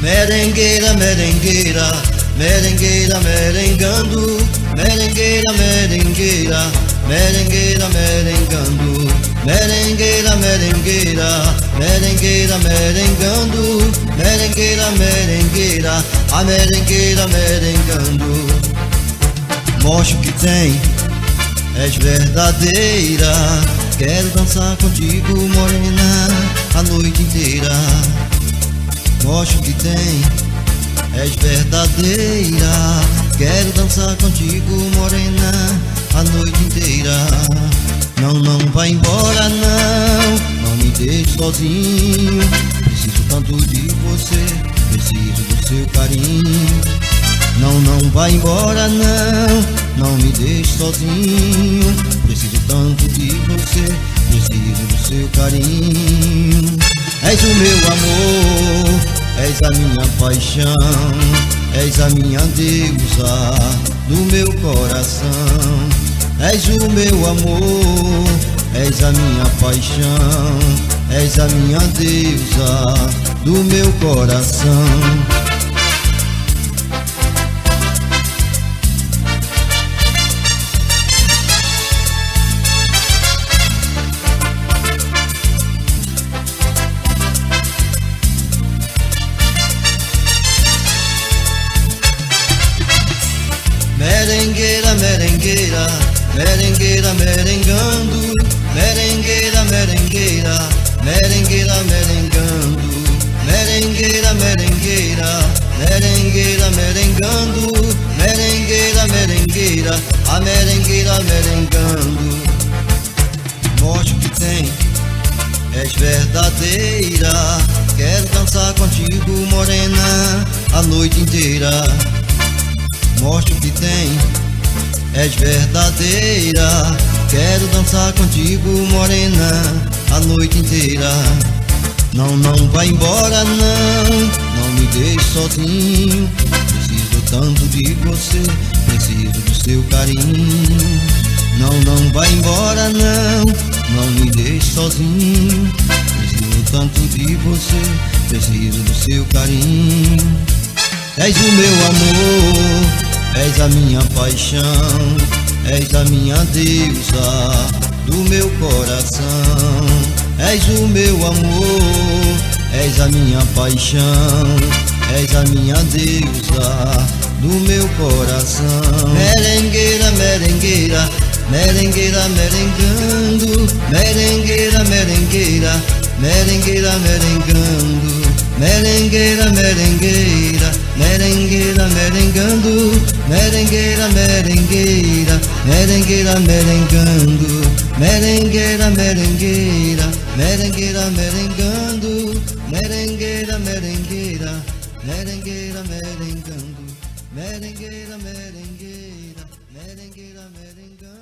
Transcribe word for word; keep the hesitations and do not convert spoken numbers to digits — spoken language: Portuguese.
Merengueira, merengueira, merengueira, merengando. Merengueira, merengueira, merengueira, merengando. Merengueira, merengueira, merengueira, merengando. Merengueira, merengueira, a merengueira merengando. Mostra o que tem, és verdadeira. Quero dançar contigo, morena, a noite inteira. Mostra o que tem, és verdadeira. Quero dançar contigo, morena, a noite inteira. Não, não vai embora não, não me deixe sozinho. Preciso tanto de você, preciso do seu carinho. Não, não vai embora não, não me deixe sozinho. Preciso tanto de você, preciso do seu carinho. És o meu amor, és a minha paixão, és a minha deusa do meu coração. És o meu amor, és a minha paixão, és a minha deusa do meu coração. Merengueira, merengueira, merengueira, merengando. Merengueira, merengueira, merengueira, merengando. Merengueira, merengueira, merengueira, merengando. Merengueira, merengueira, a merengueira merengando. Mostra o que tem, és verdadeira. Quero dançar contigo, morena, a noite inteira. Mostra o que tem, és verdadeira. Quero dançar contigo, morena, a noite inteira. Não, não vai embora não, não me deixe sozinho. Preciso tanto de você, preciso do seu carinho. Não, não vai embora não, não me deixe sozinho. Preciso tanto de você, preciso do seu carinho. És o meu amor, és a minha paixão, és a minha deusa do meu coração. És o meu amor, és a minha paixão, és a minha deusa do meu coração. Merengueira, merengueira, merengueira, merengando. Merengueira, merengueira, merengueira, merengando. Merengueira, merengueira, merengueira, merengando. Merengueira, merengueira, merengueira, merengando. Merengueira, merengueira, merengueira, merengando. Merengueira, merengueira, merengueira, merengando. Merengueira, merengueira, merengueira, merengando.